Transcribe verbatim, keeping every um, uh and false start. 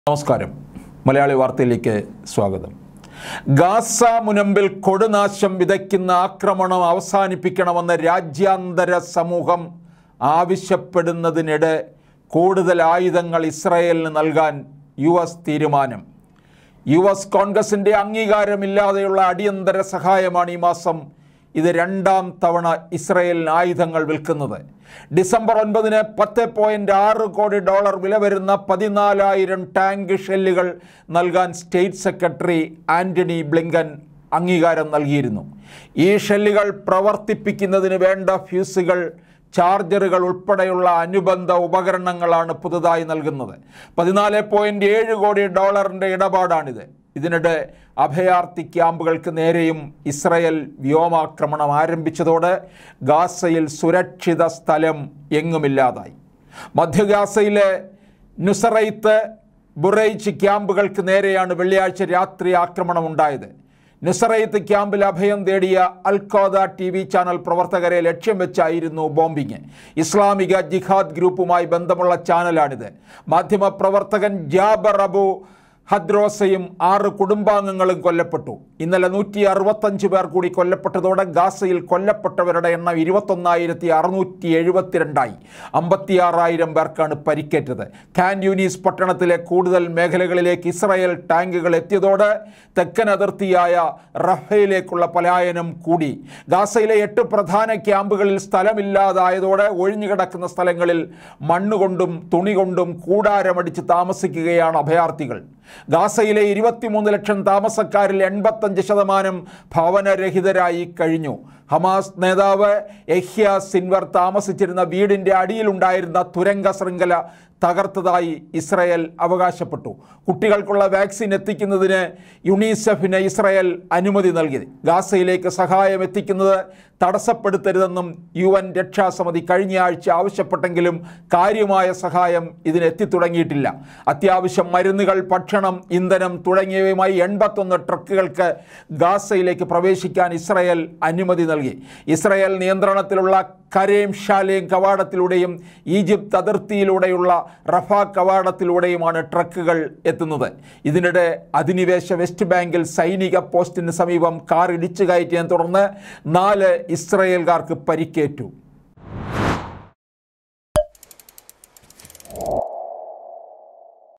നമസ്കാരം. മലയാളി വാർത്തയിലേക്ക് സ്വാഗതം. ഗാസ മുനമ്പിൽ കൊടുനാശം വിതയ്ക്കുന്ന ആക്രമണം അവസാനിപ്പിക്കണമെന്ന് രാജ്യാന്തര സമൂഹം ആവശ്യപ്പെടുന്നതിനിടെ കൂടുതൽ ആയുധങ്ങൾ ഇസ്രായേലിന് നൽകാൻ യു എസ് തീരുമാനം. യു എസ് കോൺഗ്രസിൻ്റെ അംഗീകാരമില്ലാതെയുള്ള അടിയന്തര സഹായമാണ് ഈ മാസം ഇത് രണ്ടാം തവണ ഇസ്രായേലിന് ആയുധങ്ങൾ വിൽക്കുന്നത്. ഡിസംബർ ഒൻപതിന് പത്ത് പോയിൻറ്റ് ആറ് കോടി ഡോളർ വില വരുന്ന പതിനാലായിരം ടാങ്ക് ഷെല്ലുകൾ നൽകാൻ സ്റ്റേറ്റ് സെക്രട്ടറി ആൻ്റണി ബ്ലിങ്കൻ അംഗീകാരം നൽകിയിരുന്നു. ഈ ഷെല്ലുകൾ പ്രവർത്തിപ്പിക്കുന്നതിന് വേണ്ട ഫ്യൂസുകൾ, ചാർജറുകൾ ഉൾപ്പെടെയുള്ള അനുബന്ധ ഉപകരണങ്ങളാണ് പുതുതായി നൽകുന്നത്. പതിനാല് പോയിൻറ്റ് ഏഴ് കോടി ഡോളറിൻ്റെ ഇടപാടാണിത്. ഇതിനിടെ അഭയാർത്ഥി ക്യാമ്പുകൾക്ക് നേരെയും ഇസ്രായേൽ വ്യോമാക്രമണം ആരംഭിച്ചതോടെ ഗാസയിൽ സുരക്ഷിത സ്ഥലം എങ്ങുമില്ലാതായി. മധ്യ ഗാസയിലെ നുസറൈത്ത്, ബുറൈച്ച് ക്യാമ്പുകൾക്ക് നേരെയാണ് വെള്ളിയാഴ്ച രാത്രി ആക്രമണം ഉണ്ടായത്. നുസറൈത്ത് ക്യാമ്പിൽ അഭയം തേടിയ അൽഖോദ ടി വി ചാനൽ പ്രവർത്തകരെ ലക്ഷ്യം വെച്ചായിരുന്നു ബോംബിങ്. ഇസ്ലാമിക ജിഹാദ് ഗ്രൂപ്പുമായി ബന്ധമുള്ള ചാനലാണിത്. മാധ്യമപ്രവർത്തകൻ ജാബർ അബു ഹദ്രോസയും ആറ് കുടുംബാംഗങ്ങളും കൊല്ലപ്പെട്ടു. ഇന്നലെ നൂറ്റി അറുപത്തഞ്ച് പേർ കൂടി കൊല്ലപ്പെട്ടതോടെ ഗാസയിൽ കൊല്ലപ്പെട്ടവരുടെ എണ്ണം ഇരുപത്തൊന്നായിരത്തി അറുന്നൂറ്റി എഴുപത്തിരണ്ടായി. അമ്പത്തിയാറായിരം പേർക്കാണ് പരിക്കേറ്റത്. ഖാൻ യൂനീസ് പട്ടണത്തിലെ കൂടുതൽ മേഖലകളിലേക്ക് ഇസ്രായേൽ ടാങ്കുകൾ എത്തിയതോടെ തെക്കൻ അതിർത്തിയായ റഫയിലേക്കുള്ള പലായനം കൂടി. ഗാസയിലെ എട്ട് പ്രധാന ക്യാമ്പുകളിൽ സ്ഥലമില്ലാതായതോടെ ഒഴിഞ്ഞുകിടക്കുന്ന സ്ഥലങ്ങളിൽ മണ്ണുകൊണ്ടും തുണി കൊണ്ടും കൂടാരമടിച്ച് താമസിക്കുകയാണ് അഭയാർത്ഥികൾ. ഗാസയിലെ ഇരുപത്തിമൂന്ന് ലക്ഷം താമസക്കാരിൽ എൺപത്തഞ്ച് ശതമാനം ഭവനരഹിതരായി കഴിഞ്ഞു. ഹമാസ് നേതാവ് യഹ്യ സിൻവർ താമസിച്ചിരുന്ന വീടിൻ്റെ അടിയിലുണ്ടായിരുന്ന തുരങ്ക ശൃംഖല തകർത്തതായി ഇസ്രായേൽ അവകാശപ്പെട്ടു. കുട്ടികൾക്കുള്ള വാക്സിൻ എത്തിക്കുന്നതിന് യുണിസെഫിന് ഇസ്രായേൽ അനുമതി നൽകി. ഗാസയിലേക്ക് സഹായം എത്തിക്കുന്നത് തടസ്സപ്പെടുത്തരുതെന്നും യു എൻ രക്ഷാസമിതി കഴിഞ്ഞയാഴ്ച ആവശ്യപ്പെട്ടെങ്കിലും കാര്യമായ സഹായം ഇതിനെത്തിത്തുടങ്ങിയിട്ടില്ല. അത്യാവശ്യം മരുന്നുകൾ, ഭക്ഷണം, ഇന്ധനം തുടങ്ങിയവയുമായി എൺപത്തൊന്ന് ട്രക്കുകൾക്ക് ഗാസയിലേക്ക് പ്രവേശിക്കാൻ ഇസ്രായേൽ അനുമതി നൽകി. ഇസ്രായേൽ നിയന്ത്രണത്തിലുള്ള കരേം ഷാലേം കവാടത്തിലൂടെയും ഈജിപ്ത് അതിർത്തിയിലൂടെയുള്ള റഫ കവാടത്തിലൂടെയുമാണ് ട്രക്കുകൾ എത്തുന്നത്. ഇതിനിടെ അധിനിവേശ വെസ്റ്റ് ബാങ്കിൽ സൈനിക പോസ്റ്റിന് സമീപം കാർ ഇടിച്ചു കയറ്റിയതിനെ തുടർന്ന് നാല് ഇസ്രായേൽക്കാർക്ക് പരിക്കേറ്റു.